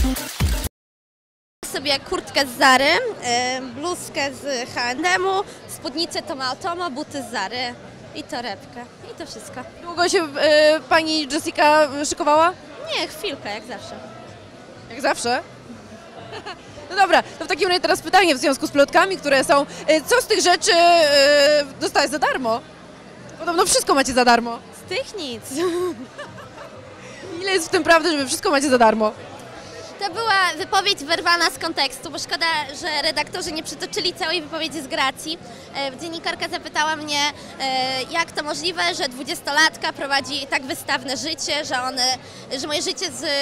Sobie kurtkę z Zary, bluzkę z H&M-u, spódnicę Tomo, buty z Zary i torebkę. I to wszystko. Długo się pani Jessica szykowała? Nie, chwilkę, jak zawsze. Jak zawsze? No dobra, to w takim razie teraz pytanie w związku z plotkami, które są. Co z tych rzeczy dostałeś za darmo? Podobno wszystko macie za darmo. Z tych nic. Ile jest w tym prawdy, żeby wszystko macie za darmo? To była wypowiedź wyrwana z kontekstu, bo szkoda, że redaktorzy nie przytoczyli całej wypowiedzi z gracji. Dziennikarka zapytała mnie, jak to możliwe, że 20-latka prowadzi tak wystawne życie, że moje życie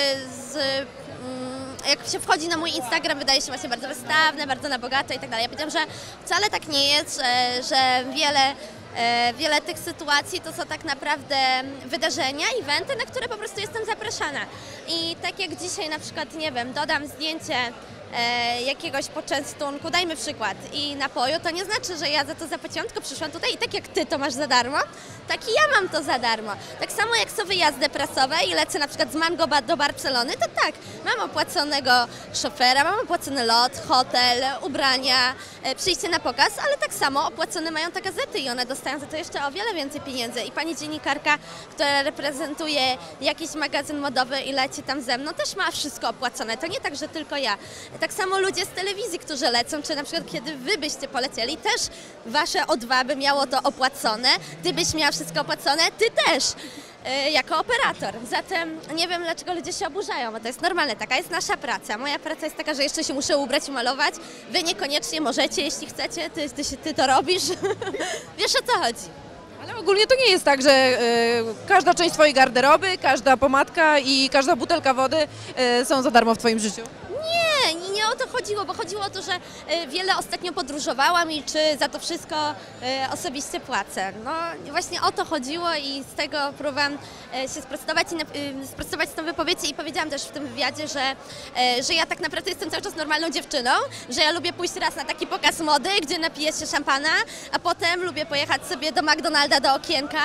jak się wchodzi na mój Instagram, wydaje się właśnie bardzo wystawne, bardzo na bogato i tak dalej. Ja powiedziałam, że wcale tak nie jest, że wiele tych sytuacji to są tak naprawdę wydarzenia, eventy, na które po prostu jestem zapraszana. I tak jak dzisiaj na przykład, nie wiem, dodam zdjęcie jakiegoś poczęstunku, dajmy przykład, i napoju, to nie znaczy, że ja za to zapłaciłam, tylko przyszłam tutaj i tak jak ty to masz za darmo, tak i ja mam to za darmo. Tak samo jak są wyjazdy prasowe i lecę na przykład z Mango do Barcelony, to tak, mam opłaconego szofera, mam opłacony lot, hotel, ubrania, przyjście na pokaz, ale tak samo opłacone mają te gazety i one dostają za to jeszcze o wiele więcej pieniędzy. I pani dziennikarka, która reprezentuje jakiś magazyn modowy i leci tam ze mną, też ma wszystko opłacone. To nie tak, że tylko ja. Tak samo ludzie z telewizji, którzy lecą, czy na przykład kiedy wy byście polecieli, też wasze O2 by miało to opłacone, ty byś miała wszystko opłacone, ty też, jako operator. Zatem nie wiem, dlaczego ludzie się oburzają, bo to jest normalne, taka jest nasza praca. Moja praca jest taka, że jeszcze się muszę ubrać i malować, wy niekoniecznie możecie, jeśli chcecie, ty to robisz, wiesz o co chodzi. Ale ogólnie to nie jest tak, że każda część twojej garderoby, każda pomadka i każda butelka wody są za darmo w twoim życiu. Nie o to chodziło, bo chodziło o to, że wiele ostatnio podróżowałam i czy za to wszystko osobiście płacę. No właśnie o to chodziło i z tego próbowałam się sprostować tą wypowiedź i powiedziałam też w tym wywiadzie, że ja tak naprawdę jestem cały czas normalną dziewczyną, że ja lubię pójść raz na taki pokaz mody, gdzie napiję się szampana, a potem lubię pojechać sobie do McDonalda do okienka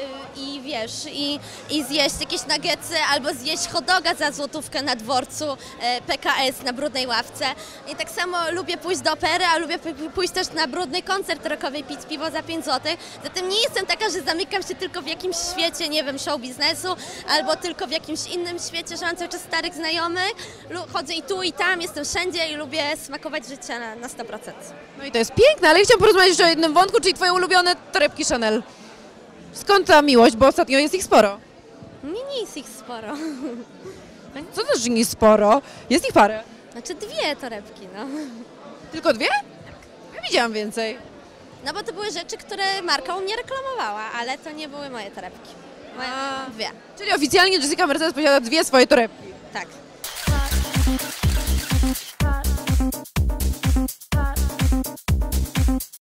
i wiesz, i zjeść jakieś nuggetsy albo zjeść hot doga za złotówkę na dworcu PKS na brudnej ławce. I tak samo lubię pójść do opery, a lubię pójść też na brudny koncert rockowy, pić piwo za 5 zł. Zatem nie jestem taka, że zamykam się tylko w jakimś świecie, nie wiem, show biznesu, albo tylko w jakimś innym świecie, że mam cały czas starych znajomych. Chodzę i tu, i tam, jestem wszędzie i lubię smakować życia na 100%. No i to jest piękne, ale chciałam porozmawiać jeszcze o jednym wątku, czyli twoje ulubione torebki Chanel. Skąd ta miłość, bo ostatnio jest ich sporo? Nie jest ich sporo. Co też nie jest sporo? Jest ich parę. Znaczy 2 torebki, no. Tylko 2? Ja widziałam więcej. No bo to były rzeczy, które marka u mnie reklamowała, ale to nie były moje torebki. Moje 2. Czyli oficjalnie Jessica Mercedes posiada 2 swoje torebki. Tak.